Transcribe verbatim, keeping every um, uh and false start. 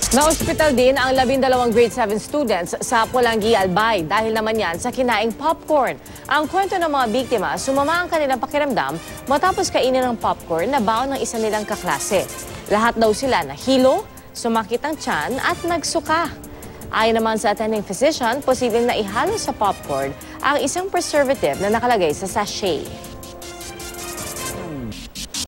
Naospital din ang labindalawang grade seven students sa Polangui, Albay dahil naman yan sa kinaing popcorn. Ang kwento ng mga biktima, sumama ang kanilang pakiramdam matapos kainin ng popcorn na baon ng isa nilang kaklase. Lahat daw sila nahilo, sumakit ang tiyan at nagsuka. Ayon naman sa attending physician, posibleng na ihalo sa popcorn ang isang preservative na nakalagay sa sachet.